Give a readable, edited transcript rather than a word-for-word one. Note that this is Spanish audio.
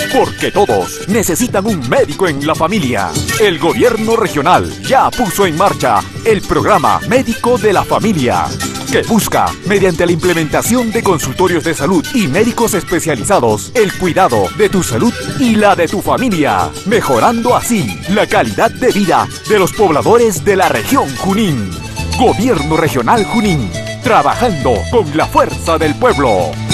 porque todos necesitan un médico en la familia. El gobierno regional ya puso en marcha el programa Médico de la Familia, que busca, mediante la implementación de consultorios de salud y médicos especializados, el cuidado de tu salud y la de tu familia, mejorando así la calidad de vida de los pobladores de la región Junín. Gobierno Regional Junín, trabajando con la fuerza del pueblo.